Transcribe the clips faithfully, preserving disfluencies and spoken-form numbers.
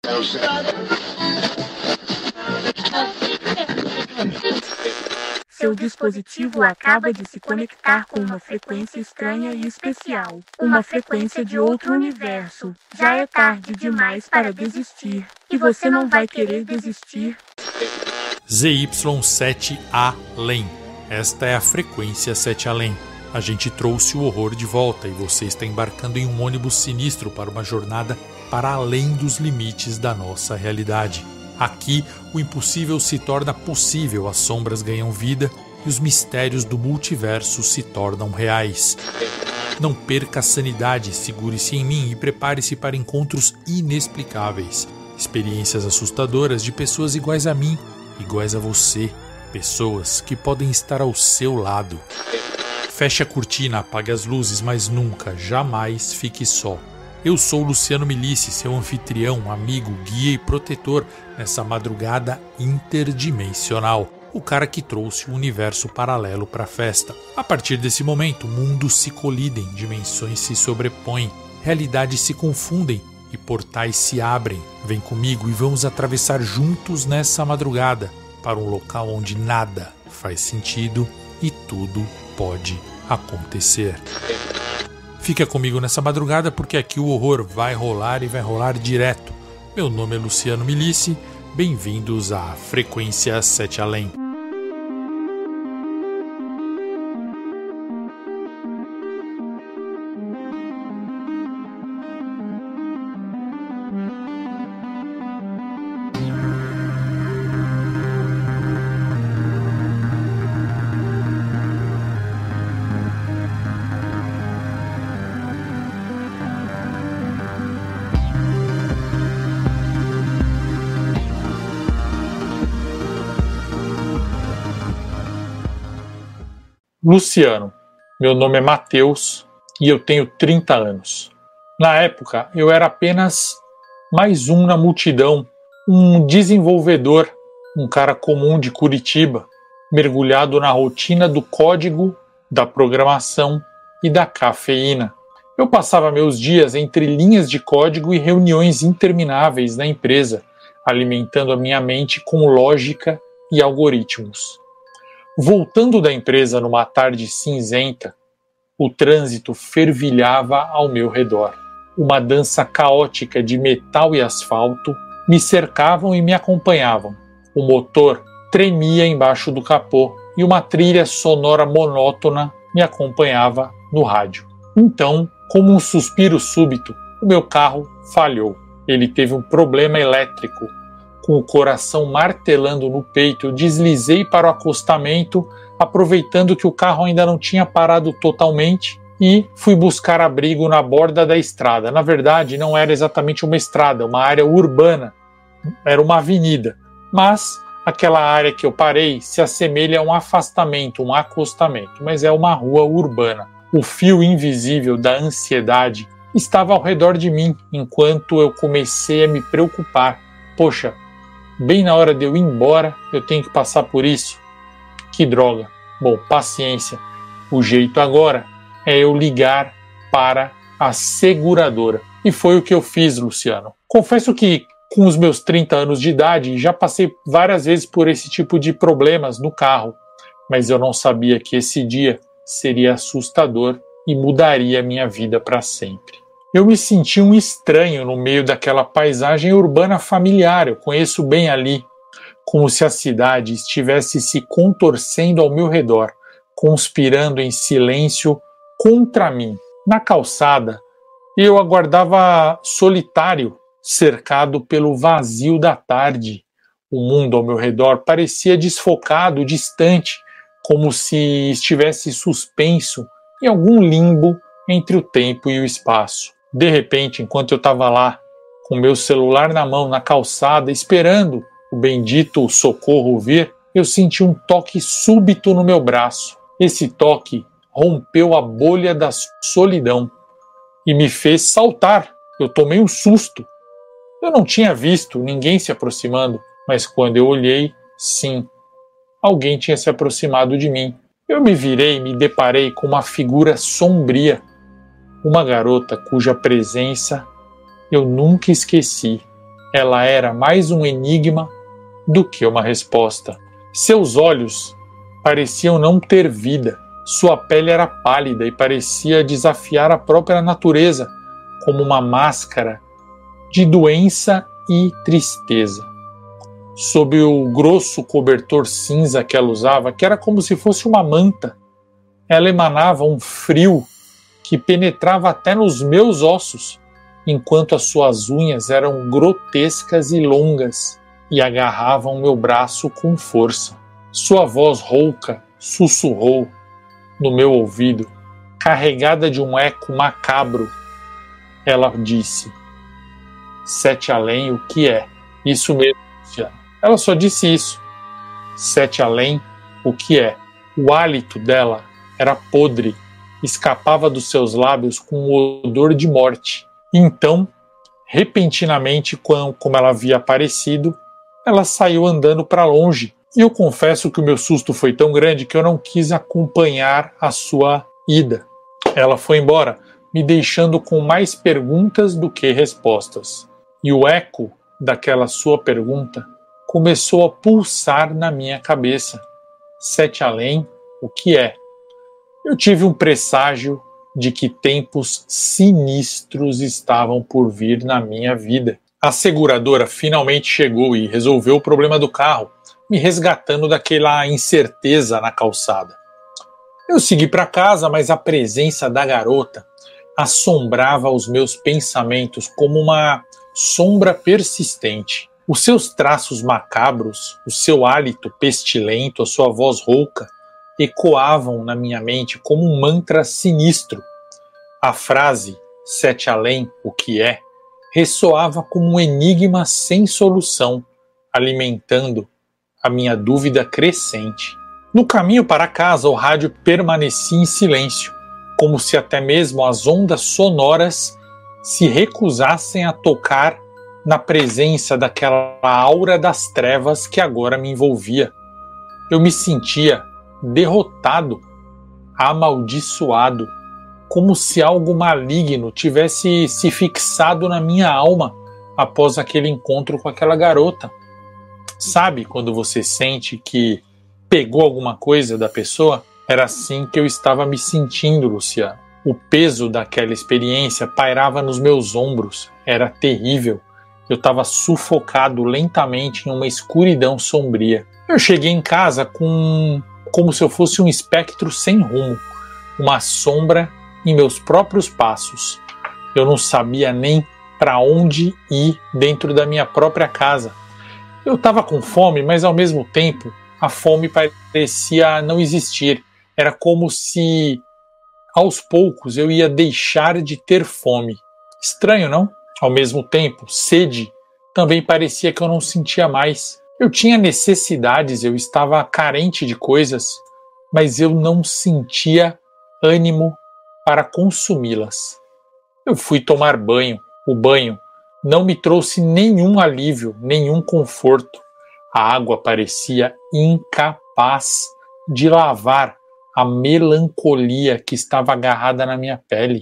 Seu dispositivo acaba de se conectar com uma frequência estranha e especial. Uma frequência de outro universo. Já é tarde demais para desistir. E você não vai querer desistir. Z Y sete além. Esta é a frequência sete além. A gente trouxe o horror de volta e você está embarcando em um ônibus sinistro para uma jornada para além dos limites da nossa realidade. Aqui, o impossível se torna possível, as sombras ganham vida e os mistérios do multiverso se tornam reais. Não perca a sanidade, segure-se em mim e prepare-se para encontros inexplicáveis. Experiências assustadoras de pessoas iguais a mim, iguais a você, pessoas que podem estar ao seu lado. Feche a cortina, apague as luzes, mas nunca, jamais fique só. Eu sou Luciano Milici, seu anfitrião, amigo, guia e protetor nessa madrugada interdimensional. O cara que trouxe o universo paralelo para a festa. A partir desse momento, mundos se colidem, dimensões se sobrepõem, realidades se confundem e portais se abrem. Vem comigo e vamos atravessar juntos nessa madrugada para um local onde nada faz sentido e tudo pode acontecer. Fica comigo nessa madrugada porque aqui o horror vai rolar e vai rolar direto. Meu nome é Luciano Milici, bem-vindos à Frequência sete além. Luciano, meu nome é Matheus e eu tenho trinta anos. Na época, eu era apenas mais um na multidão, um desenvolvedor, um cara comum de Curitiba, mergulhado na rotina do código, da programação e da cafeína. Eu passava meus dias entre linhas de código e reuniões intermináveis na empresa, alimentando a minha mente com lógica e algoritmos. Voltando da empresa numa tarde cinzenta, o trânsito fervilhava ao meu redor. Uma dança caótica de metal e asfalto me cercavam e me acompanhavam. O motor tremia embaixo do capô e uma trilha sonora monótona me acompanhava no rádio. Então, como um suspiro súbito, o meu carro falhou. Ele teve um problema elétrico. Com o coração martelando no peito, eu deslizei para o acostamento, aproveitando que o carro ainda não tinha parado totalmente, e fui buscar abrigo na borda da estrada. Na verdade, não era exatamente uma estrada, uma área urbana, era uma avenida. Mas aquela área que eu parei se assemelha a um afastamento, um acostamento, mas é uma rua urbana. O fio invisível da ansiedade estava ao redor de mim, enquanto eu comecei a me preocupar. Poxa, bem na hora de eu ir embora, eu tenho que passar por isso? Que droga. Bom, paciência. O jeito agora é eu ligar para a seguradora. E foi o que eu fiz, Luciano. Confesso que com os meus trinta anos de idade já passei várias vezes por esse tipo de problemas no carro, mas eu não sabia que esse dia seria assustador e mudaria minha vida para sempre. Eu me senti um estranho no meio daquela paisagem urbana familiar, eu conheço bem ali, como se a cidade estivesse se contorcendo ao meu redor, conspirando em silêncio contra mim. Na calçada, eu aguardava solitário, cercado pelo vazio da tarde. O mundo ao meu redor parecia desfocado, distante, como se estivesse suspenso em algum limbo entre o tempo e o espaço. De repente, enquanto eu estava lá, com meu celular na mão, na calçada, esperando o bendito socorro vir, eu senti um toque súbito no meu braço. Esse toque rompeu a bolha da solidão e me fez saltar. Eu tomei um susto. Eu não tinha visto ninguém se aproximando, mas quando eu olhei, sim, alguém tinha se aproximado de mim. Eu me virei e me deparei com uma figura sombria, uma garota cuja presença eu nunca esqueci. ela era mais um enigma do que uma resposta. Seus olhos pareciam não ter vida. Sua pele era pálida e parecia desafiar a própria natureza, como uma máscara de doença e tristeza. Sob o grosso cobertor cinza que ela usava, que era como se fosse uma manta, ela emanava um frio que penetrava até nos meus ossos, enquanto as suas unhas eram grotescas e longas e agarravam meu braço com força. Sua voz rouca sussurrou no meu ouvido, carregada de um eco macabro. Ela disse: Sete Além, o que é? Isso mesmo, Luciano. Ela só disse isso. Sete Além, o que é? O hálito dela era podre, escapava dos seus lábios com um odor de morte. Então, repentinamente, como ela havia aparecido, ela saiu andando para longe. E eu confesso que o meu susto foi tão grande que eu não quis acompanhar a sua ida. Ela foi embora, me deixando com mais perguntas do que respostas. E o eco daquela sua pergunta começou a pulsar na minha cabeça. Sete Além, o que é? Eu tive um presságio de que tempos sinistros estavam por vir na minha vida. A seguradora finalmente chegou e resolveu o problema do carro, me resgatando daquela incerteza na calçada. Eu segui para casa, mas a presença da garota assombrava os meus pensamentos como uma sombra persistente. Os seus traços macabros, o seu hálito pestilento, a sua voz rouca, ecoavam na minha mente como um mantra sinistro. A frase Sete Além, o que é? Ressoava como um enigma sem solução, alimentando a minha dúvida crescente. No caminho para casa, o rádio permanecia em silêncio, como se até mesmo as ondas sonoras se recusassem a tocar na presença daquela aura das trevas que agora me envolvia. Eu me sentia derrotado, amaldiçoado, como se algo maligno tivesse se fixado na minha alma após aquele encontro com aquela garota. Sabe quando você sente que pegou alguma coisa da pessoa? Era assim que eu estava me sentindo, Luciano. O peso daquela experiência pairava nos meus ombros. Era terrível. Eu estava sufocado lentamente em uma escuridão sombria. Eu cheguei em casa com como se eu fosse um espectro sem rumo, uma sombra em meus próprios passos. Eu não sabia nem para onde ir dentro da minha própria casa. Eu estava com fome, mas ao mesmo tempo a fome parecia não existir. Era como se aos poucos eu ia deixar de ter fome. Estranho, não? Ao mesmo tempo, sede também parecia que eu não sentia mais. Eu tinha necessidades, eu estava carente de coisas, mas eu não sentia ânimo para consumi-las. Eu fui tomar banho. O banho não me trouxe nenhum alívio, nenhum conforto. A água parecia incapaz de lavar a melancolia que estava agarrada na minha pele.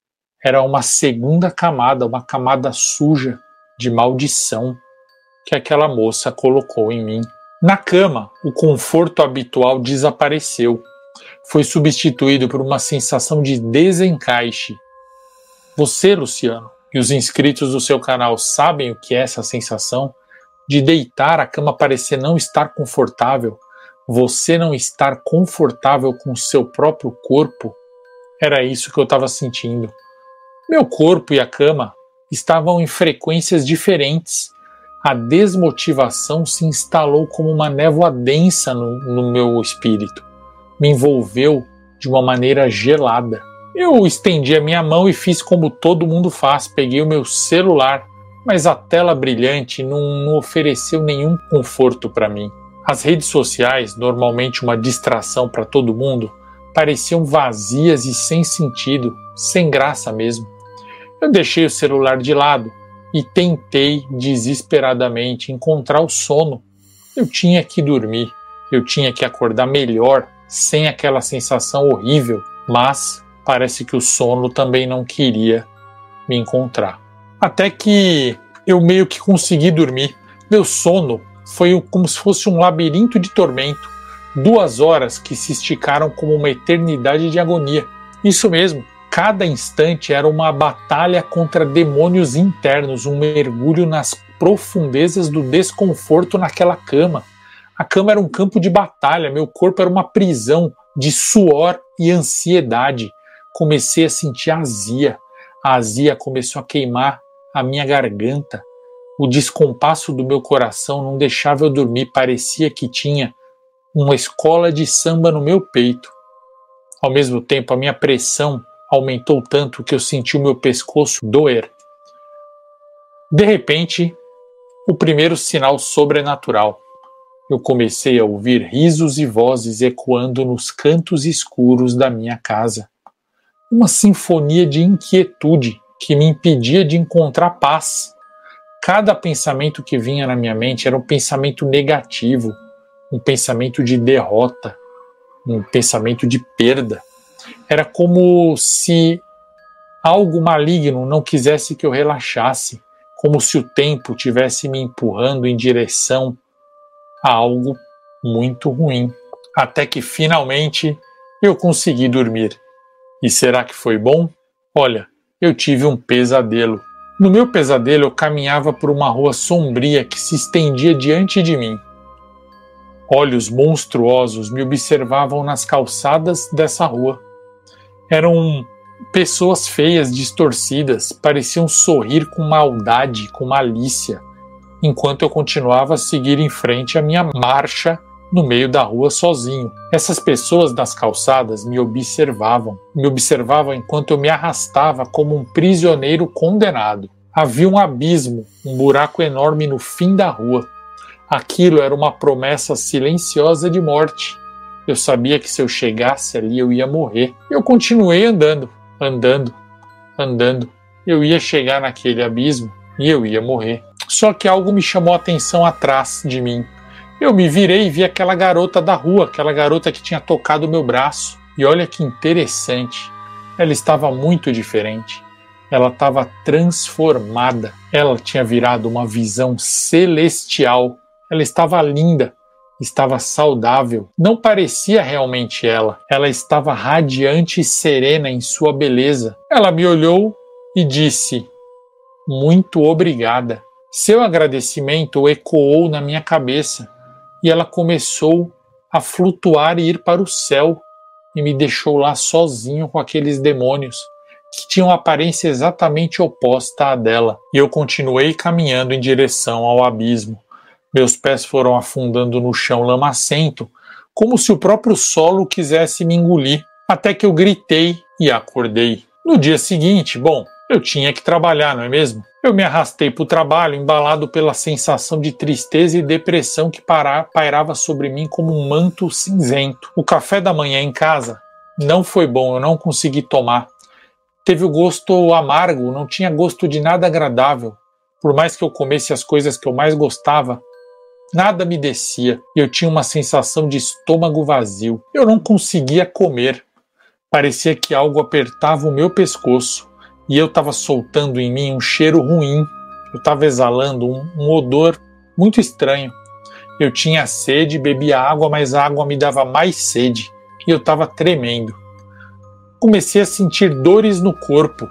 Era uma segunda camada, uma camada suja de maldição que aquela moça colocou em mim. Na cama, o conforto habitual desapareceu. Foi substituído por uma sensação de desencaixe. Você, Luciano, e os inscritos do seu canal sabem o que é essa sensação de deitar, a cama parecer não estar confortável, você não estar confortável com o seu próprio corpo? Era isso que eu estava sentindo. Meu corpo e a cama estavam em frequências diferentes. A desmotivação se instalou como uma névoa densa no, no meu espírito. Me envolveu de uma maneira gelada. Eu estendi a minha mão e fiz como todo mundo faz. Peguei o meu celular, mas a tela brilhante não, não ofereceu nenhum conforto para mim. As redes sociais, normalmente uma distração para todo mundo, pareciam vazias e sem sentido, sem graça mesmo. Eu deixei o celular de lado e tentei desesperadamente encontrar o sono. Eu tinha que dormir, eu tinha que acordar melhor, sem aquela sensação horrível, mas parece que o sono também não queria me encontrar. Até que eu meio que consegui dormir. Meu sono foi como se fosse um labirinto de tormento. Duas horas que se esticaram como uma eternidade de agonia. Isso mesmo, cada instante era uma batalha contra demônios internos, um mergulho nas profundezas do desconforto naquela cama. A cama era um campo de batalha, meu corpo era uma prisão de suor e ansiedade. Comecei a sentir azia. A azia começou a queimar a minha garganta. O descompasso do meu coração não deixava eu dormir, parecia que tinha uma escola de samba no meu peito. Ao mesmo tempo, a minha pressão aumentou tanto que eu senti o meu pescoço doer. De repente, o primeiro sinal sobrenatural. Eu comecei a ouvir risos e vozes ecoando nos cantos escuros da minha casa. Uma sinfonia de inquietude que me impedia de encontrar paz. Cada pensamento que vinha na minha mente era um pensamento negativo, um pensamento de derrota, um pensamento de perda. Era como se algo maligno não quisesse que eu relaxasse, como se o tempo tivesse me empurrando em direção a algo muito ruim. Até que finalmente eu consegui dormir. E será que foi bom? Olha, eu tive um pesadelo. No meu pesadelo eu caminhava por uma rua sombria que se estendia diante de mim. Olhos monstruosos me observavam nas calçadas dessa rua. Eram pessoas feias, distorcidas, pareciam sorrir com maldade, com malícia, enquanto eu continuava a seguir em frente a minha marcha no meio da rua sozinho. Essas pessoas das calçadas me observavam, me observavam enquanto eu me arrastava como um prisioneiro condenado. Havia um abismo, um buraco enorme no fim da rua. Aquilo era uma promessa silenciosa de morte. Eu sabia que se eu chegasse ali eu ia morrer. Eu continuei andando, andando, andando. Eu ia chegar naquele abismo e eu ia morrer. Só que algo me chamou a atenção atrás de mim. Eu me virei e vi aquela garota da rua, aquela garota que tinha tocado o meu braço. E olha que interessante, ela estava muito diferente. Ela estava transformada. Ela tinha virado uma visão celestial. Ela estava linda, estava saudável. Não parecia realmente ela. Ela estava radiante e serena em sua beleza. Ela me olhou e disse: "Muito obrigada." Seu agradecimento ecoou na minha cabeça e ela começou a flutuar e ir para o céu e me deixou lá sozinho com aqueles demônios que tinham aparência exatamente oposta à dela. E eu continuei caminhando em direção ao abismo. Meus pés foram afundando no chão lamacento, como se o próprio solo quisesse me engolir, até que eu gritei e acordei. No dia seguinte, bom, eu tinha que trabalhar, não é mesmo? Eu me arrastei para o trabalho, embalado pela sensação de tristeza e depressão que pairava sobre mim como um manto cinzento. O café da manhã em casa não foi bom, eu não consegui tomar. Teve o gosto amargo, não tinha gosto de nada agradável. Por mais que eu comesse as coisas que eu mais gostava, nada me descia e eu tinha uma sensação de estômago vazio. Eu não conseguia comer. Parecia que algo apertava o meu pescoço e eu estava soltando em mim um cheiro ruim. Eu estava exalando um, um odor muito estranho. Eu tinha sede, bebia água, mas a água me dava mais sede e eu estava tremendo. Comecei a sentir dores no corpo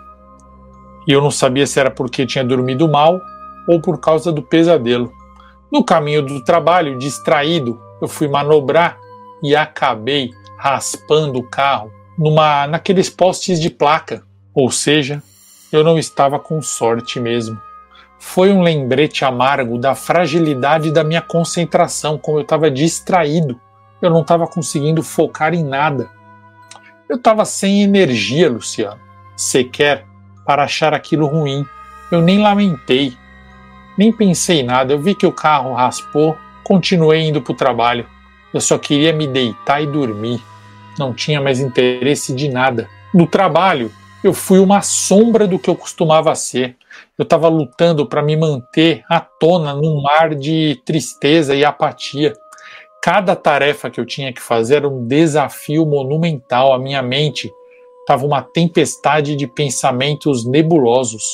e eu não sabia se era porque tinha dormido mal ou por causa do pesadelo. No caminho do trabalho, distraído, eu fui manobrar e acabei raspando o carro numa, naqueles postes de placa. Ou seja, eu não estava com sorte mesmo. Foi um lembrete amargo da fragilidade da minha concentração, como eu estava distraído. Eu não estava conseguindo focar em nada. Eu estava sem energia, Luciano, sequer para achar aquilo ruim. Eu nem lamentei. Nem pensei em nada, eu vi que o carro raspou, continuei indo para o trabalho. Eu só queria me deitar e dormir. Não tinha mais interesse de nada. No trabalho, eu fui uma sombra do que eu costumava ser. Eu estava lutando para me manter à tona num mar de tristeza e apatia. Cada tarefa que eu tinha que fazer era um desafio monumental. A minha mente estava uma tempestade de pensamentos nebulosos.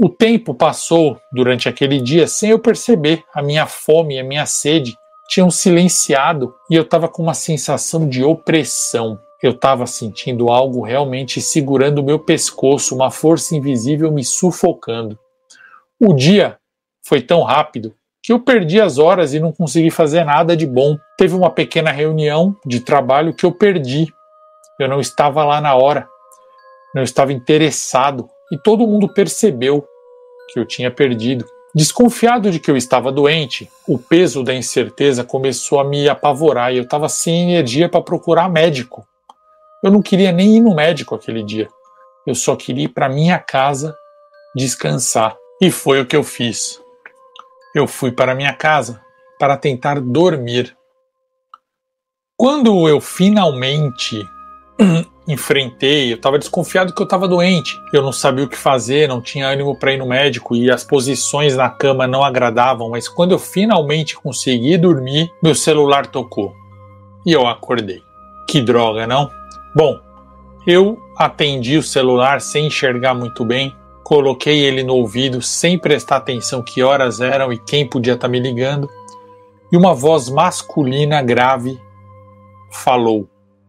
O tempo passou durante aquele dia sem eu perceber. A minha fome e a minha sede tinham silenciado e eu estava com uma sensação de opressão. Eu estava sentindo algo realmente segurando o meu pescoço, uma força invisível me sufocando. O dia foi tão rápido que eu perdi as horas e não consegui fazer nada de bom. Teve uma pequena reunião de trabalho que eu perdi. Eu não estava lá na hora, não estava interessado e todo mundo percebeu que eu tinha perdido. Desconfiado de que eu estava doente, o peso da incerteza começou a me apavorar e eu estava sem energia para procurar médico. Eu não queria nem ir no médico aquele dia. Eu só queria ir para minha casa descansar. E foi o que eu fiz. Eu fui para minha casa para tentar dormir. Quando eu finalmente enfrentei, eu estava desconfiado que eu estava doente. Eu não sabia o que fazer, não tinha ânimo para ir no médico e as posições na cama não agradavam, mas quando eu finalmente consegui dormir, meu celular tocou. E eu acordei. Que droga, não? Bom, eu atendi o celular sem enxergar muito bem, coloquei ele no ouvido sem prestar atenção que horas eram e quem podia estar me ligando, e uma voz masculina grave falou: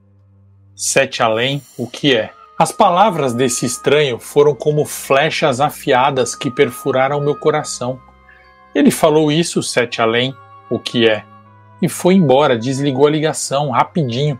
Sete Além, o que é? As palavras desse estranho foram como flechas afiadas que perfuraram meu coração. Ele falou isso, Sete Além, o que é? E foi embora, desligou a ligação rapidinho.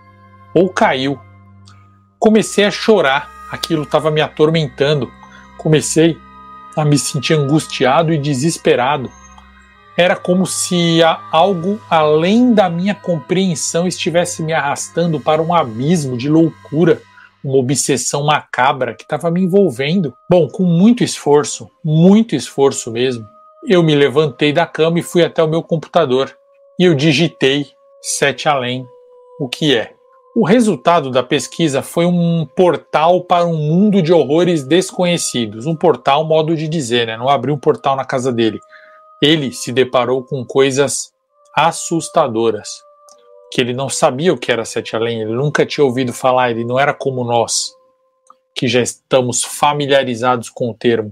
Ou caiu. Comecei a chorar, aquilo estava me atormentando. Comecei a me sentir angustiado e desesperado. Era como se algo além da minha compreensão estivesse me arrastando para um abismo de loucura, uma obsessão macabra que estava me envolvendo. Bom, com muito esforço, muito esforço mesmo, eu me levantei da cama e fui até o meu computador. E eu digitei Sete Além, o que é? O resultado da pesquisa foi um portal para um mundo de horrores desconhecidos. Um portal, modo de dizer, né? Não abriu um portal na casa dele. Ele se deparou com coisas assustadoras, que ele não sabia o que era Sete Além, ele nunca tinha ouvido falar, ele não era como nós, que já estamos familiarizados com o termo.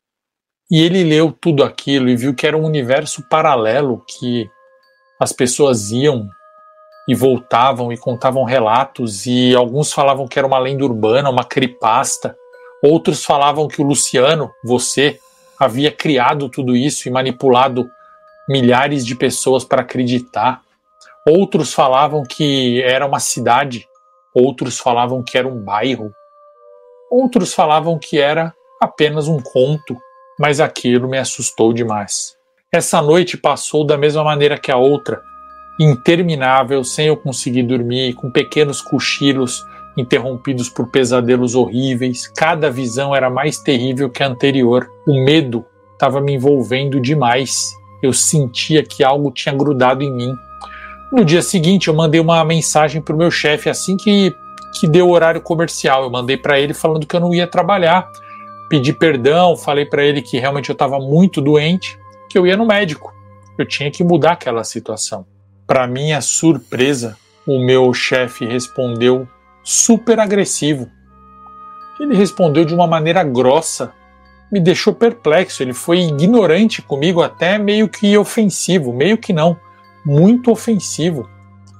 E ele leu tudo aquilo e viu que era um universo paralelo, que as pessoas iam e voltavam e contavam relatos, e alguns falavam que era uma lenda urbana, uma creepypasta, outros falavam que o Luciano, você, havia criado tudo isso e manipulado milhares de pessoas para acreditar. Outros falavam que era uma cidade, outros falavam que era um bairro, outros falavam que era apenas um conto, mas aquilo me assustou demais. Essa noite passou da mesma maneira que a outra, interminável, sem eu conseguir dormir, com pequenos cochilos interrompidos por pesadelos horríveis. Cada visão era mais terrível que a anterior. O medo estava me envolvendo demais. Eu sentia que algo tinha grudado em mim. No dia seguinte, eu mandei uma mensagem para o meu chefe assim que, que deu o horário comercial. Eu mandei para ele falando que eu não ia trabalhar. Pedi perdão, falei para ele que realmente eu estava muito doente, que eu ia no médico. Eu tinha que mudar aquela situação. Para minha surpresa, o meu chefe respondeu super agressivo. Ele respondeu de uma maneira grossa, me deixou perplexo, ele foi ignorante comigo, até meio que ofensivo, meio que não, muito ofensivo.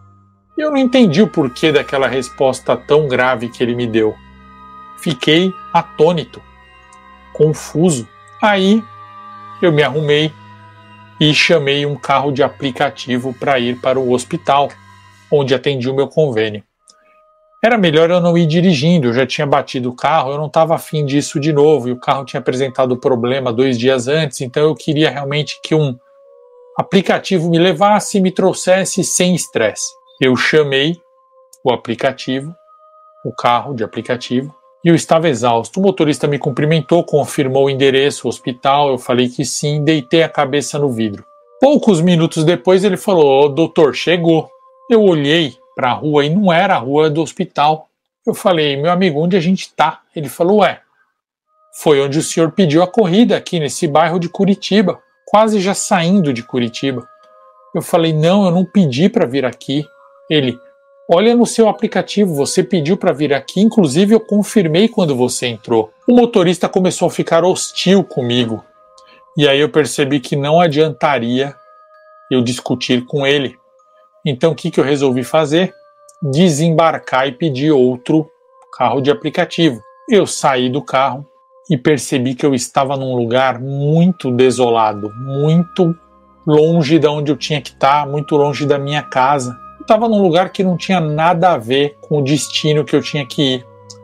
E eu não entendi o porquê daquela resposta tão grave que ele me deu. Fiquei atônito, confuso. Aí eu me arrumei e chamei um carro de aplicativo para ir para o hospital, onde atendi o meu convênio. Era melhor eu não ir dirigindo, eu já tinha batido o carro, eu não estava afim disso de novo, e o carro tinha apresentado problema dois dias antes, então eu queria realmente que um aplicativo me levasse e me trouxesse sem estresse. Eu chamei o aplicativo, o carro de aplicativo, e eu estava exausto. O motorista me cumprimentou, confirmou o endereço, o hospital, eu falei que sim, deitei a cabeça no vidro. Poucos minutos depois ele falou: "Ô, doutor, chegou." Eu olhei para a rua e não era a rua do hospital. Eu falei: "Meu amigo, onde a gente tá?" Ele falou: "Ué, foi onde o senhor pediu a corrida, aqui nesse bairro de Curitiba, quase já saindo de Curitiba." Eu falei: "Não, eu não pedi para vir aqui." Ele: Olha no seu aplicativo, você pediu para vir aqui, inclusive eu confirmei quando você entrou. O motorista começou a ficar hostil comigo. E aí eu percebi que não adiantaria eu discutir com ele. Então o que, que eu resolvi fazer? Desembarcar e pedir outro carro de aplicativo. Eu saí do carro e percebi que eu estava num lugar muito desolado, muito longe de onde eu tinha que estar, muito longe da minha casa. Eu estava num lugar que não tinha nada a ver com o destino que eu tinha que ir.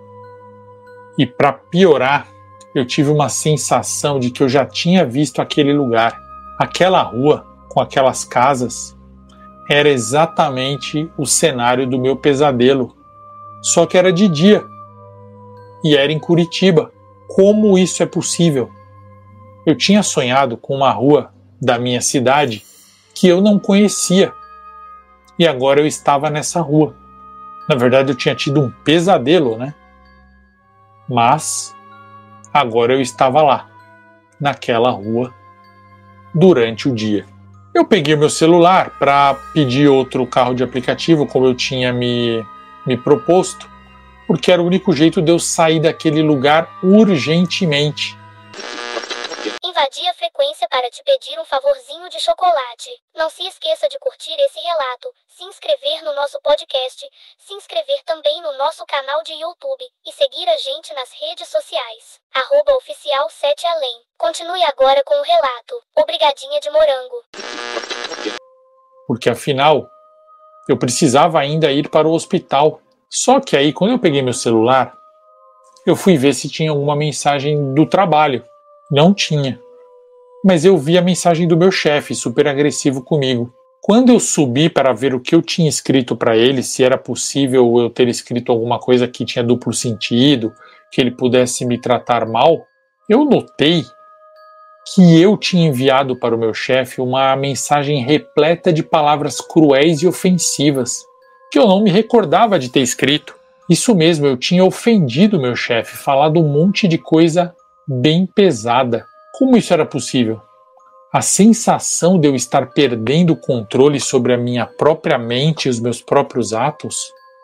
E para piorar, eu tive uma sensação de que eu já tinha visto aquele lugar. Aquela rua, com aquelas casas, era exatamente o cenário do meu pesadelo. Só que era de dia. E era em Curitiba. Como isso é possível? Eu tinha sonhado com uma rua da minha cidade que eu não conhecia. E agora eu estava nessa rua. Na verdade, eu tinha tido um pesadelo, né? Mas agora eu estava lá, naquela rua, durante o dia. Eu peguei meu celular para pedir outro carro de aplicativo, como eu tinha me, me proposto, porque era o único jeito de eu sair daquele lugar urgentemente. Invadi a frequência para te pedir um favorzinho de chocolate. Não se esqueça de curtir esse relato, se inscrever no nosso podcast, se inscrever também no nosso canal de YouTube e seguir a gente nas redes sociais. Arroba oficial sete além. Continue agora com o relato. Obrigadinha de morango. Porque afinal, eu precisava ainda ir para o hospital. Só que aí, quando eu peguei meu celular, eu fui ver se tinha alguma mensagem do trabalho. Não tinha. Mas eu vi a mensagem do meu chefe, super agressivo comigo. Quando eu subi para ver o que eu tinha escrito para ele, se era possível eu ter escrito alguma coisa que tinha duplo sentido, que ele pudesse me tratar mal, eu notei que eu tinha enviado para o meu chefe uma mensagem repleta de palavras cruéis e ofensivas, que eu não me recordava de ter escrito. Isso mesmo, eu tinha ofendido meu chefe, falado um monte de coisa bem pesada. Como isso era possível? A sensação de eu estar perdendo o controle sobre a minha própria mente e os meus próprios atos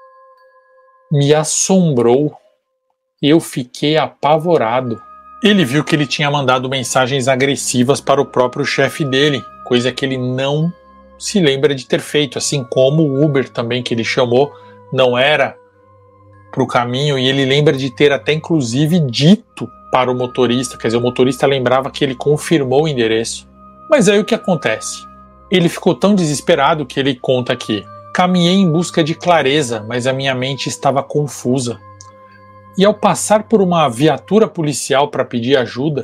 me assombrou. Eu fiquei apavorado. Ele viu que ele tinha mandado mensagens agressivas para o próprio chefe dele, coisa que ele não se lembra de ter feito, assim como o Uber também que ele chamou não era para o caminho, e ele lembra de ter até inclusive dito para o motorista, quer dizer, o motorista lembrava que ele confirmou o endereço. Mas aí o que acontece? Ele ficou tão desesperado que ele conta aqui: caminhei em busca de clareza, mas a minha mente estava confusa. E ao passar por uma viatura policial para pedir ajuda,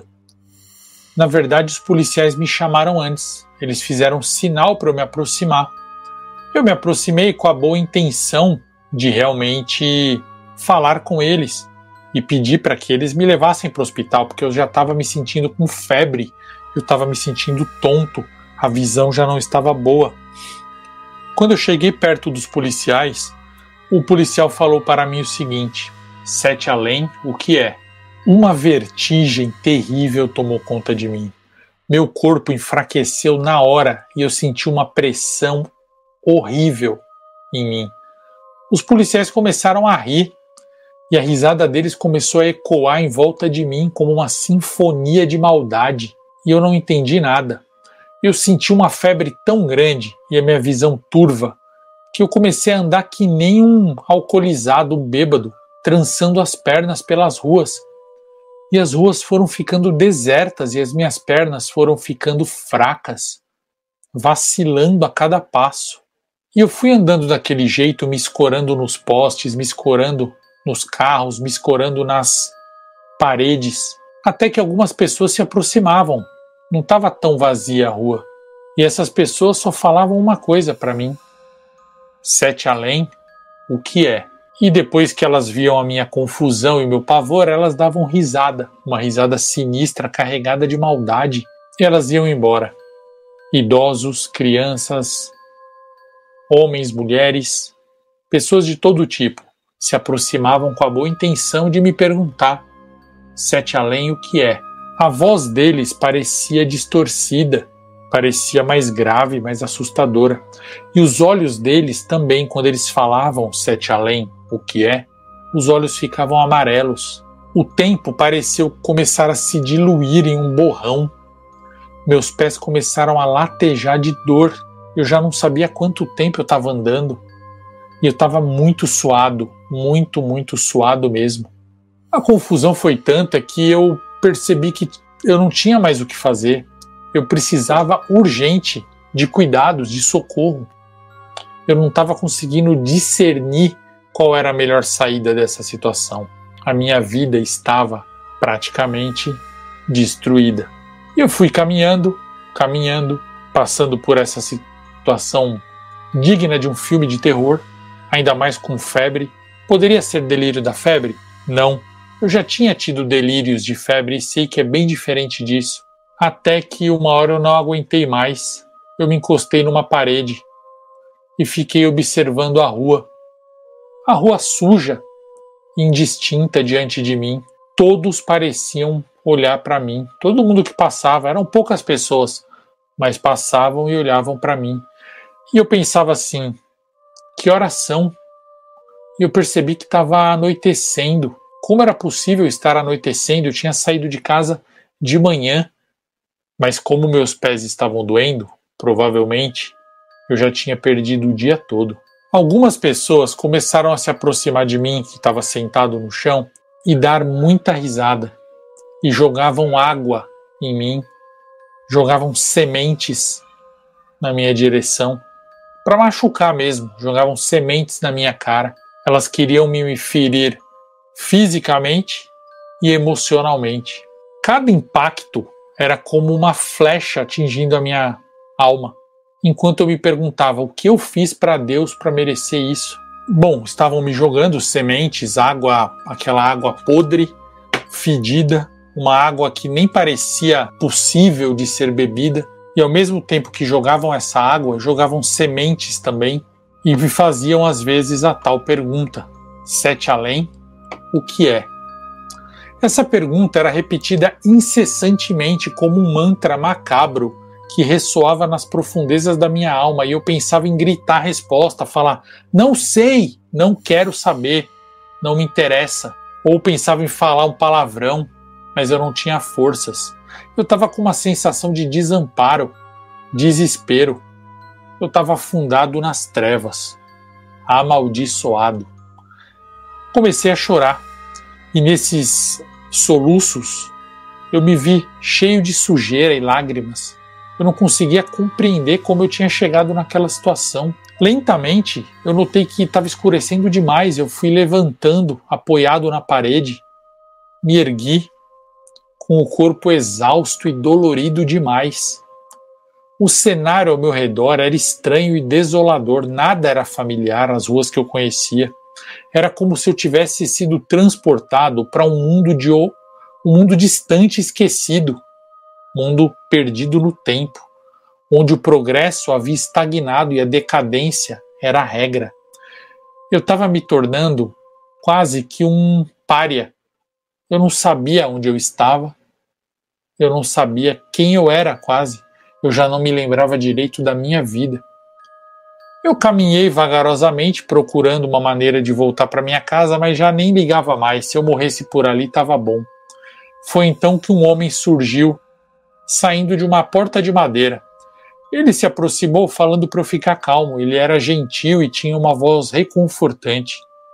na verdade os policiais me chamaram antes. Eles fizeram sinal para eu me aproximar. Eu me aproximei com a boa intenção de realmente falar com eles e pedir para que eles me levassem para o hospital, porque eu já estava me sentindo com febre, eu estava me sentindo tonto, a visão já não estava boa. Quando eu cheguei perto dos policiais, o policial falou para mim o seguinte: Sete além, o que é? Uma vertigem terrível tomou conta de mim. Meu corpo enfraqueceu na hora e eu senti uma pressão horrível em mim. Os policiais começaram a rir e a risada deles começou a ecoar em volta de mim como uma sinfonia de maldade. E eu não entendi nada. Eu senti uma febre tão grande e a minha visão turva que eu comecei a andar que nem um alcoolizado bêbado, trançando as pernas pelas ruas. E as ruas foram ficando desertas e as minhas pernas foram ficando fracas, vacilando a cada passo. E eu fui andando daquele jeito, me escorando nos postes, me escorando nos carros, me escorando nas paredes, até que algumas pessoas se aproximavam. Não estava tão vazia a rua. E essas pessoas só falavam uma coisa para mim: Sete além, o que é? E depois que elas viam a minha confusão e meu pavor, elas davam risada, uma risada sinistra, carregada de maldade, e elas iam embora. Idosos, crianças, homens, mulheres, pessoas de todo tipo, se aproximavam com a boa intenção de me perguntar: Sete além, o que é? A voz deles parecia distorcida, parecia mais grave, mais assustadora. E os olhos deles também, quando eles falavam sete além, o que é, os olhos ficavam amarelos. O tempo pareceu começar a se diluir em um borrão. Meus pés começaram a latejar de dor. Eu já não sabia quanto tempo eu estava andando. E eu estava muito suado, muito, muito suado mesmo. A confusão foi tanta que eu percebi que eu não tinha mais o que fazer. Eu precisava urgente de cuidados, de socorro. Eu não estava conseguindo discernir qual era a melhor saída dessa situação. A minha vida estava praticamente destruída. E eu fui caminhando, caminhando, passando por essa situação digna de um filme de terror, ainda mais com febre. Poderia ser delírio da febre? Não. Eu já tinha tido delírios de febre e sei que é bem diferente disso. Até que uma hora eu não aguentei mais. Eu me encostei numa parede e fiquei observando a rua. A rua suja, indistinta diante de mim. Todos pareciam olhar para mim. Todo mundo que passava, eram poucas pessoas, mas passavam e olhavam para mim. E eu pensava assim, que horas são? E eu percebi que estava anoitecendo. Como era possível estar anoitecendo? Eu tinha saído de casa de manhã, mas como meus pés estavam doendo, provavelmente, eu já tinha perdido o dia todo. Algumas pessoas começaram a se aproximar de mim, que estava sentado no chão, e dar muita risada. E jogavam água em mim, jogavam sementes na minha direção, para machucar mesmo, jogavam sementes na minha cara. Elas queriam me ferir fisicamente e emocionalmente. Cada impacto era como uma flecha atingindo a minha alma, enquanto eu me perguntava o que eu fiz para Deus para merecer isso. Bom, estavam me jogando sementes, água, aquela água podre, fedida, uma água que nem parecia possível de ser bebida, e ao mesmo tempo que jogavam essa água, jogavam sementes também, e me faziam às vezes a tal pergunta: sete além, o que é? Essa pergunta era repetida incessantemente como um mantra macabro que ressoava nas profundezas da minha alma, e eu pensava em gritar a resposta, falar: não sei, não quero saber, não me interessa. Ou pensava em falar um palavrão, mas eu não tinha forças. Eu estava com uma sensação de desamparo, desespero. Eu estava afundado nas trevas, amaldiçoado. Comecei a chorar, e nesses soluços eu me vi cheio de sujeira e lágrimas. Eu não conseguia compreender como eu tinha chegado naquela situação. Lentamente, eu notei que estava escurecendo demais. Eu fui levantando, apoiado na parede. Me ergui, com o corpo exausto e dolorido demais. O cenário ao meu redor era estranho e desolador. Nada era familiar às ruas que eu conhecia. Era como se eu tivesse sido transportado para um mundo de um mundo distante e esquecido. Mundo perdido no tempo, onde o progresso havia estagnado e a decadência era a regra. Eu estava me tornando quase que um pária. Eu não sabia onde eu estava, eu não sabia quem eu era quase, eu já não me lembrava direito da minha vida. Eu caminhei vagarosamente procurando uma maneira de voltar para minha casa, mas já nem ligava mais, se eu morresse por ali estava bom. Foi então que um homem surgiu, saindo de uma porta de madeira. Ele se aproximou falando para eu ficar calmo. Ele era gentil e tinha uma voz reconfortante.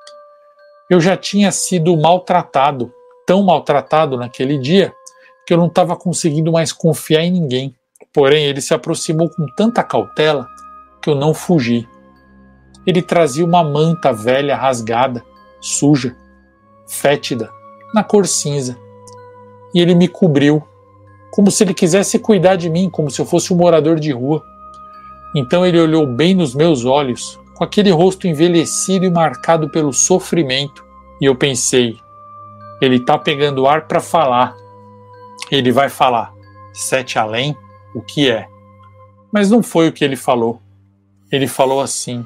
Eu já tinha sido maltratado, tão maltratado naquele dia, que eu não estava conseguindo mais confiar em ninguém. Porém, ele se aproximou com tanta cautela que eu não fugi. Ele trazia uma manta velha, rasgada, suja, fétida, na cor cinza. E ele me cobriu, como se ele quisesse cuidar de mim, como se eu fosse um morador de rua. Então ele olhou bem nos meus olhos, com aquele rosto envelhecido e marcado pelo sofrimento, e eu pensei, ele está pegando ar para falar. Ele vai falar, sete além, o que é? Mas não foi o que ele falou. Ele falou assim: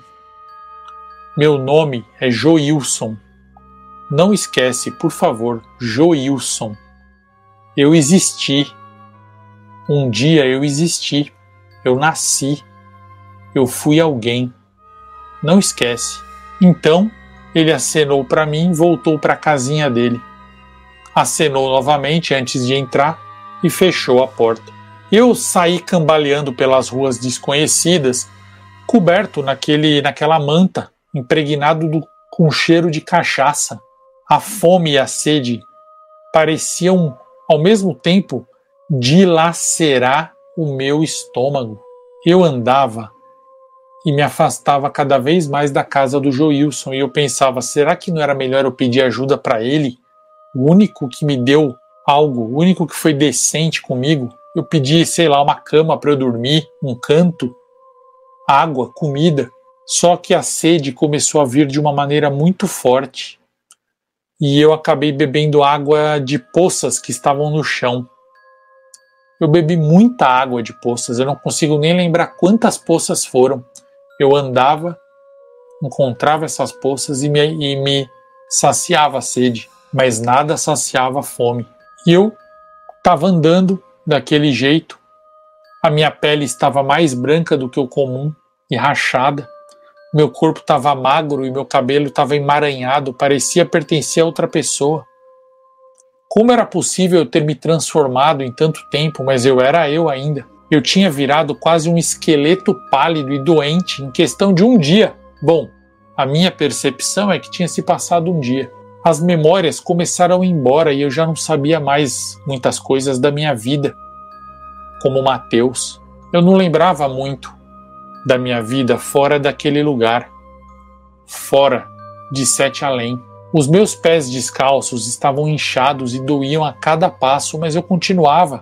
meu nome é Joilson. Não esquece, por favor, Joilson. Eu existi. Um dia eu existi. Eu nasci. Eu fui alguém. Não esquece. Então, ele acenou para mim e voltou para a casinha dele. Acenou novamente antes de entrar e fechou a porta. Eu saí cambaleando pelas ruas desconhecidas, coberto naquele, naquela manta, impregnado do, com cheiro de cachaça. A fome e a sede pareciam, ao mesmo tempo, dilacerar o meu estômago. Eu andava e me afastava cada vez mais da casa do Joilson, e eu pensava, será que não era melhor eu pedir ajuda para ele? O único que me deu algo, o único que foi decente comigo. Eu pedi, sei lá, uma cama para eu dormir, um canto, água, comida. Só que a sede começou a vir de uma maneira muito forte. E eu acabei bebendo água de poças que estavam no chão. Eu bebi muita água de poças, eu não consigo nem lembrar quantas poças foram. Eu andava, encontrava essas poças e me, e me saciava a sede, mas nada saciava a fome. E eu estava andando daquele jeito, a minha pele estava mais branca do que o comum e rachada, meu corpo estava magro e meu cabelo estava emaranhado, parecia pertencer a outra pessoa. Como era possível eu ter me transformado em tanto tempo, mas eu era eu ainda. Eu tinha virado quase um esqueleto pálido e doente em questão de um dia. Bom, a minha percepção é que tinha se passado um dia. As memórias começaram a ir embora e eu já não sabia mais muitas coisas da minha vida, como Mateus. Eu não lembrava muito da minha vida fora daquele lugar, fora de Sete Além. Os meus pés descalços estavam inchados e doíam a cada passo, mas eu continuava.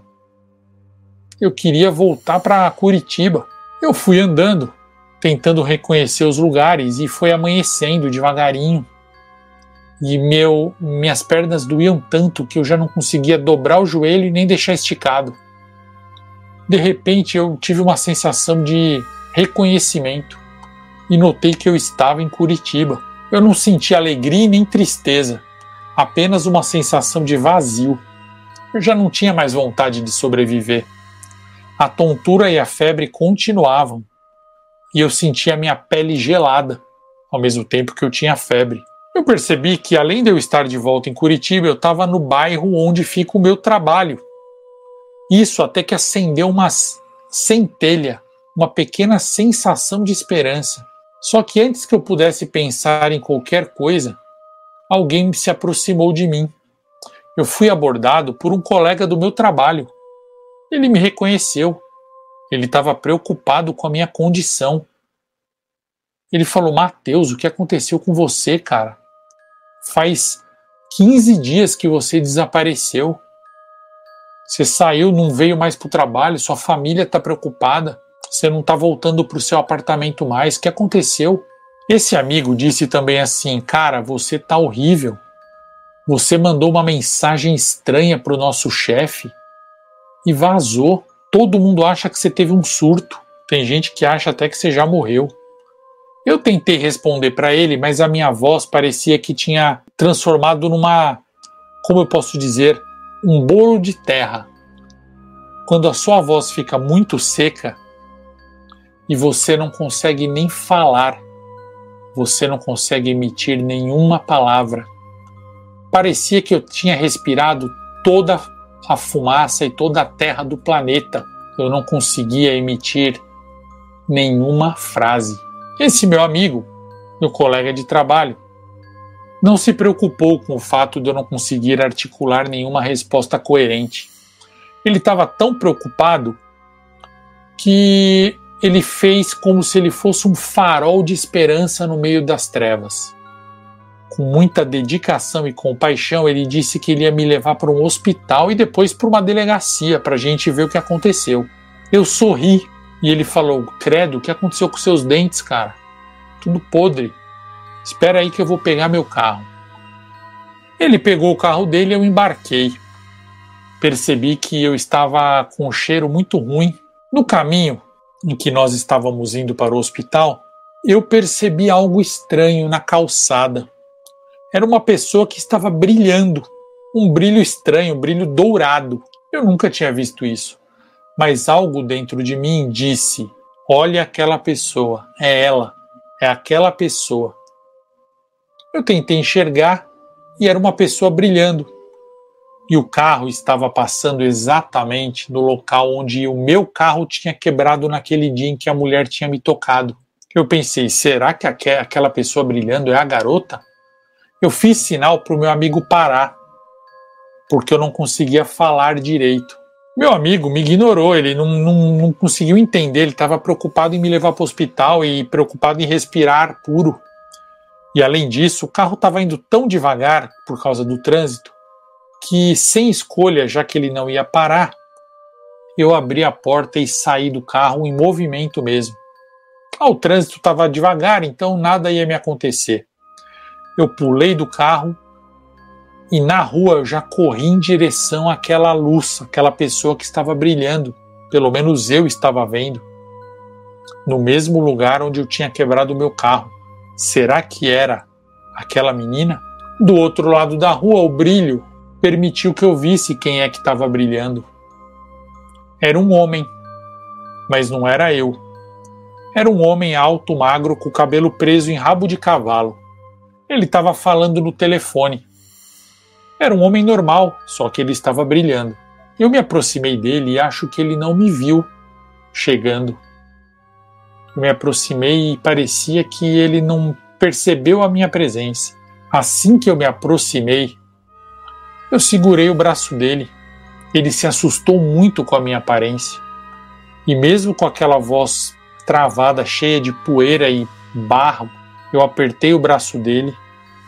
Eu queria voltar para Curitiba. Eu fui andando, tentando reconhecer os lugares, e foi amanhecendo devagarinho. E meu, minhas pernas doíam tanto que eu já não conseguia dobrar o joelho e nem deixar esticado. De repente eu tive uma sensação de reconhecimento e notei que eu estava em Curitiba. Eu não senti alegria nem tristeza, apenas uma sensação de vazio. Eu já não tinha mais vontade de sobreviver. A tontura e a febre continuavam, e eu sentia a minha pele gelada, ao mesmo tempo que eu tinha febre. Eu percebi que, além de eu estar de volta em Curitiba, eu estava no bairro onde fica o meu trabalho. Isso até que acendeu uma centelha, uma pequena sensação de esperança. Só que antes que eu pudesse pensar em qualquer coisa, alguém se aproximou de mim. Eu fui abordado por um colega do meu trabalho. Ele me reconheceu. Ele estava preocupado com a minha condição. Ele falou: Mateus, o que aconteceu com você, cara? Faz quinze dias que você desapareceu. Você saiu, não veio mais para o trabalho, sua família está preocupada. Você não está voltando para o seu apartamento mais. O que aconteceu? Esse amigo disse também assim: cara, você tá horrível. Você mandou uma mensagem estranha para o nosso chefe e vazou. Todo mundo acha que você teve um surto. Tem gente que acha até que você já morreu. Eu tentei responder para ele, mas a minha voz parecia que tinha transformado numa, como eu posso dizer, um bolo de terra. Quando a sua voz fica muito seca e você não consegue nem falar, você não consegue emitir nenhuma palavra. Parecia que eu tinha respirado toda a fumaça e toda a terra do planeta. Eu não conseguia emitir nenhuma frase. Esse meu amigo, meu colega de trabalho, não se preocupou com o fato de eu não conseguir articular nenhuma resposta coerente. Ele estava tão preocupado que ele fez como se ele fosse um farol de esperança no meio das trevas. Com muita dedicação e compaixão, ele disse que ele ia me levar para um hospital e depois para uma delegacia para a gente ver o que aconteceu. Eu sorri e ele falou: credo, o que aconteceu com seus dentes, cara? Tudo podre. Espera aí que eu vou pegar meu carro. Ele pegou o carro dele e eu embarquei. Percebi que eu estava com um cheiro muito ruim. No caminho em que nós estávamos indo para o hospital, eu percebi algo estranho na calçada. Era uma pessoa que estava brilhando, um brilho estranho, um brilho dourado. Eu nunca tinha visto isso. mas algo dentro de mim disse: olha aquela pessoa, é ela, é aquela pessoa. Eu tentei enxergar e era uma pessoa brilhando. E o carro estava passando exatamente no local onde o meu carro tinha quebrado naquele dia em que a mulher tinha me tocado. Eu pensei, será que aquela pessoa brilhando é a garota? Eu fiz sinal para o meu amigo parar, porque eu não conseguia falar direito. Meu amigo me ignorou, ele não, não, não conseguiu entender, ele estava preocupado em me levar para o hospital e preocupado em respirar ar puro. E além disso, o carro estava indo tão devagar por causa do trânsito que, sem escolha, já que ele não ia parar, eu abri a porta e saí do carro em movimento mesmo. Ah, o trânsito estava devagar, então nada ia me acontecer. Eu pulei do carro e na rua eu já corri em direção àquela luz, aquela pessoa que estava brilhando, pelo menos eu estava vendo, no mesmo lugar onde eu tinha quebrado o meu carro. Será que era aquela menina? Do outro lado da rua, o brilho permitiu que eu visse quem é que estava brilhando. Era um homem, mas não era eu. Era um homem alto, magro, com o cabelo preso em rabo de cavalo. Ele estava falando no telefone. Era um homem normal, só que ele estava brilhando. Eu me aproximei dele e acho que ele não me viu chegando. Eu me aproximei e parecia que ele não percebeu a minha presença. Assim que eu me aproximei, eu segurei o braço dele. Ele se assustou muito com a minha aparência. E mesmo com aquela voz travada, cheia de poeira e barro, eu apertei o braço dele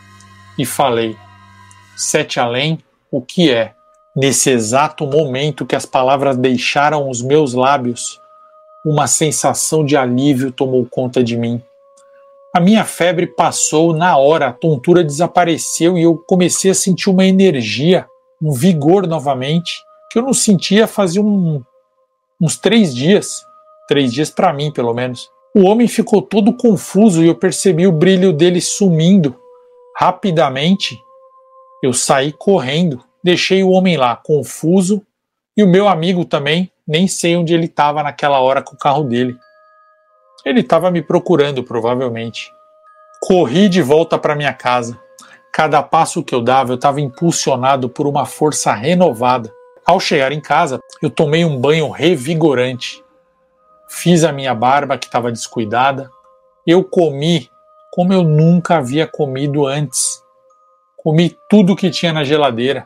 e falei: Sete Além, o que é? Nesse exato momento que as palavras deixaram os meus lábios, uma sensação de alívio tomou conta de mim. A minha febre passou na hora, a tontura desapareceu e eu comecei a sentir uma energia, um vigor novamente, que eu não sentia fazia um, uns três dias. Três dias para mim, pelo menos. O homem ficou todo confuso e eu percebi o brilho dele sumindo. Rapidamente, eu saí correndo, deixei o homem lá, confuso, e o meu amigo também, nem sei onde ele estava naquela hora com o carro dele. Ele estava me procurando, provavelmente. Corri de volta para minha casa. Cada passo que eu dava, eu estava impulsionado por uma força renovada. Ao chegar em casa, eu tomei um banho revigorante. Fiz a minha barba, que estava descuidada. Eu comi como eu nunca havia comido antes. Comi tudo que tinha na geladeira.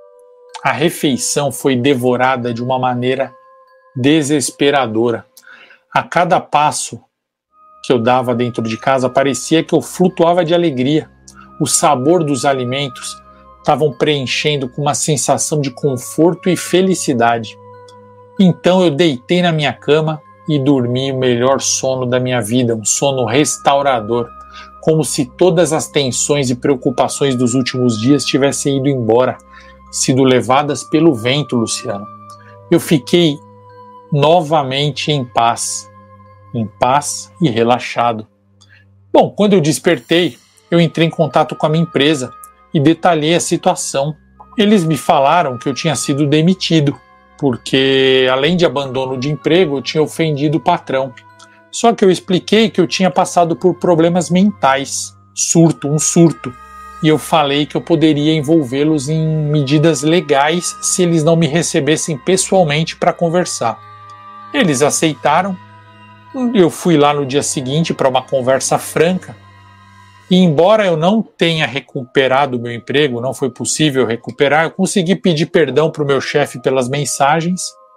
A refeição foi devorada de uma maneira desesperadora. A cada passo que eu dava dentro de casa, parecia que eu flutuava de alegria. O sabor dos alimentos estavam preenchendo com uma sensação de conforto e felicidade. Então eu deitei na minha cama e dormi o melhor sono da minha vida, um sono restaurador, como se todas as tensões e preocupações dos últimos dias tivessem ido embora, sido levadas pelo vento, Luciano. Eu fiquei novamente em paz, em paz e relaxado. Bom, quando eu despertei, eu entrei em contato com a minha empresa e detalhei a situação. Eles me falaram que eu tinha sido demitido, porque além de abandono de emprego, eu tinha ofendido o patrão. Só que eu expliquei que eu tinha passado por problemas mentais, surto, um surto, e eu falei que eu poderia envolvê-los em medidas legais se eles não me recebessem pessoalmente para conversar. Eles aceitaram, eu fui lá no dia seguinte para uma conversa franca, e embora eu não tenha recuperado o meu emprego, não foi possível recuperar, eu consegui pedir perdão para o meu chefe pelas mensagens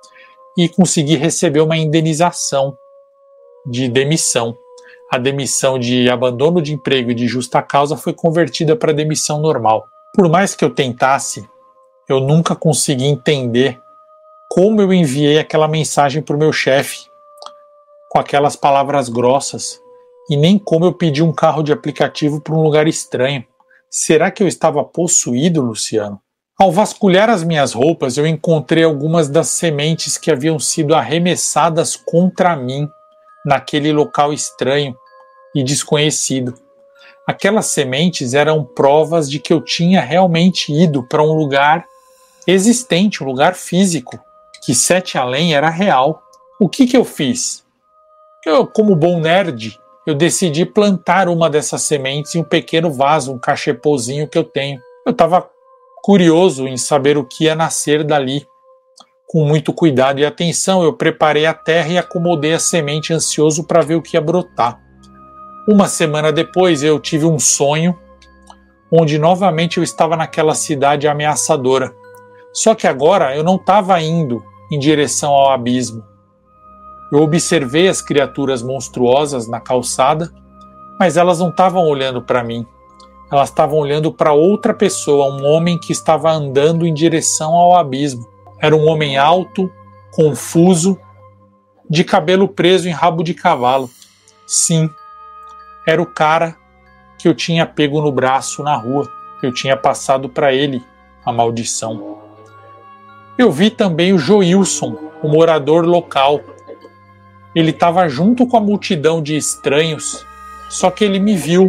e consegui receber uma indenização de demissão. A demissão de abandono de emprego e de justa causa foi convertida para demissão normal. Por mais que eu tentasse, eu nunca consegui entender como eu enviei aquela mensagem para o meu chefe, com aquelas palavras grossas, e nem como eu pedi um carro de aplicativo para um lugar estranho. Será que eu estava possuído, Luciano? Ao vasculhar as minhas roupas, eu encontrei algumas das sementes que haviam sido arremessadas contra mim naquele local estranho e desconhecido. Aquelas sementes eram provas de que eu tinha realmente ido para um lugar existente, um lugar físico, que Sete Além era real. O que que eu fiz? Eu, como bom nerd, eu decidi plantar uma dessas sementes em um pequeno vaso, um cachepozinho que eu tenho. Eu estava curioso em saber o que ia nascer dali. Com muito cuidado e atenção, eu preparei a terra e acomodei a semente, ansioso para ver o que ia brotar. Uma semana depois, eu tive um sonho, onde novamente eu estava naquela cidade ameaçadora. Só que agora eu não estava indo em direção ao abismo. Eu observei as criaturas monstruosas na calçada, mas elas não estavam olhando para mim. Elas estavam olhando para outra pessoa, um homem que estava andando em direção ao abismo. Era um homem alto, confuso, de cabelo preso em rabo de cavalo. Sim, era o cara que eu tinha pego no braço na rua. Eu tinha passado para ele a maldição. Eu vi também o Joilson, o morador local. Ele estava junto com a multidão de estranhos, só que ele me viu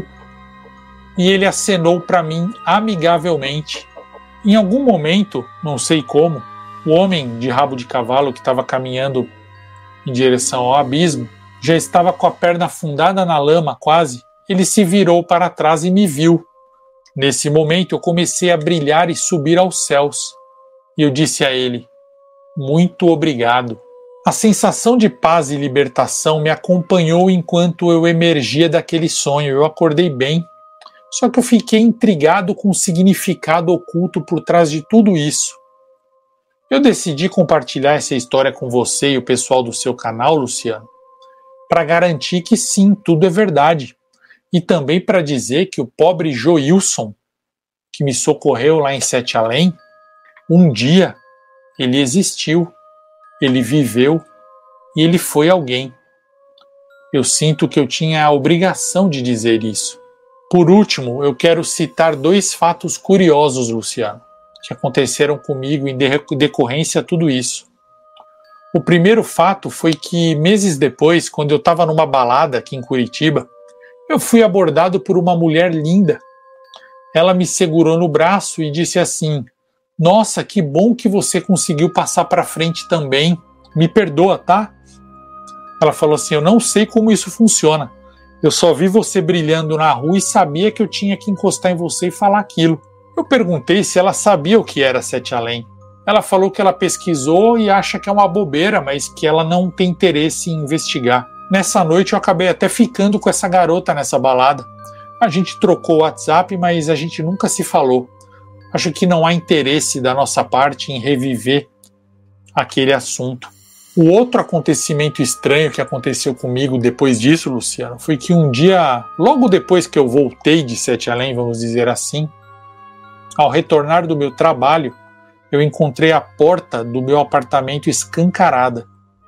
e ele acenou para mim amigavelmente. Em algum momento, não sei como, o homem de rabo de cavalo que estava caminhando em direção ao abismo já estava com a perna afundada na lama quase. Ele se virou para trás e me viu. Nesse momento eu comecei a brilhar e subir aos céus. E eu disse a ele: muito obrigado. A sensação de paz e libertação me acompanhou enquanto eu emergia daquele sonho. Eu acordei bem, só que eu fiquei intrigado com o significado oculto por trás de tudo isso. Eu decidi compartilhar essa história com você e o pessoal do seu canal, Luciano, para garantir que sim, tudo é verdade. E também para dizer que o pobre Joilson, que me socorreu lá em Sete Além, um dia ele existiu, ele viveu e ele foi alguém. Eu sinto que eu tinha a obrigação de dizer isso. Por último, eu quero citar dois fatos curiosos, Luciano, que aconteceram comigo em decorrência a tudo isso. O primeiro fato foi que, meses depois, quando eu estava numa balada aqui em Curitiba, eu fui abordado por uma mulher linda. Ela me segurou no braço e disse assim: nossa, que bom que você conseguiu passar para frente também. Me perdoa, tá? Ela falou assim: eu não sei como isso funciona. Eu só vi você brilhando na rua e sabia que eu tinha que encostar em você e falar aquilo. Eu perguntei se ela sabia o que era Sete Além. Ela falou que ela pesquisou e acha que é uma bobeira, mas que ela não tem interesse em investigar. Nessa noite eu acabei até ficando com essa garota nessa balada. A gente trocou o WhatsApp, mas a gente nunca se falou. Acho que não há interesse da nossa parte em reviver aquele assunto. O outro acontecimento estranho que aconteceu comigo depois disso, Luciano, foi que um dia, logo depois que eu voltei de Sete Além, vamos dizer assim, ao retornar do meu trabalho, eu encontrei a porta do meu apartamento escancarada.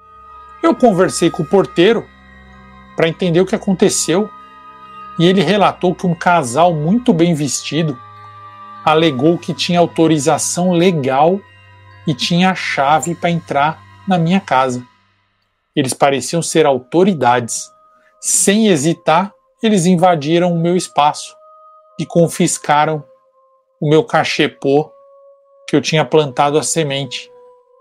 Eu conversei com o porteiro para entender o que aconteceu e ele relatou que um casal muito bem vestido alegou que tinha autorização legal e tinha a chave para entrar na minha casa. Eles pareciam ser autoridades. Sem hesitar, eles invadiram o meu espaço e confiscaram o meu cachepô que eu tinha plantado a semente.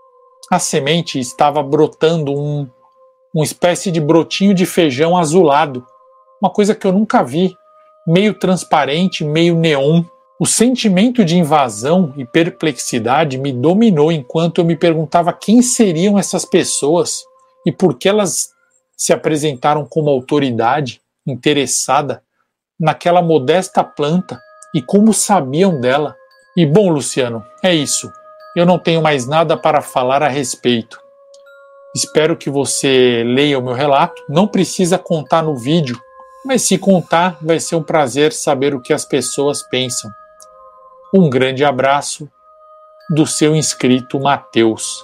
A semente estava brotando um, uma espécie de brotinho de feijão azulado, uma coisa que eu nunca vi, meio transparente, meio neon. O sentimento de invasão e perplexidade me dominou enquanto eu me perguntava quem seriam essas pessoas e por que elas se apresentaram como autoridade interessada naquela modesta planta e como sabiam dela. E bom, Luciano, é isso. Eu não tenho mais nada para falar a respeito. Espero que você leia o meu relato. Não precisa contar no vídeo, mas se contar, vai ser um prazer saber o que as pessoas pensam. Um grande abraço do seu inscrito Matheus.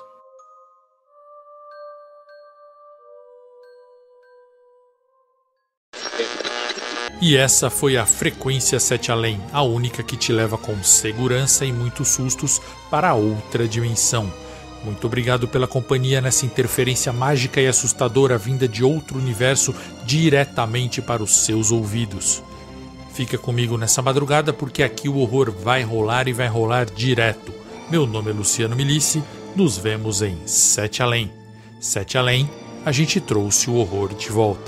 E essa foi a Frequência Sete Além, a única que te leva com segurança e muitos sustos para outra dimensão. Muito obrigado pela companhia nessa interferência mágica e assustadora vinda de outro universo diretamente para os seus ouvidos. Fica comigo nessa madrugada porque aqui o horror vai rolar e vai rolar direto. Meu nome é Luciano Milici, Nos vemos em Sete Além. Sete Além, a gente trouxe o horror de volta.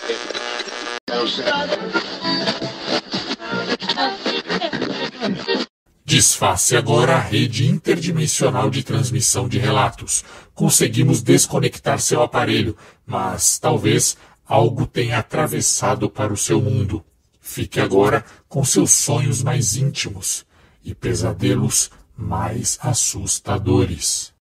Desface agora a rede interdimensional de transmissão de relatos. Conseguimos desconectar seu aparelho, mas talvez algo tenha atravessado para o seu mundo. Fique agora com seus sonhos mais íntimos e pesadelos mais assustadores.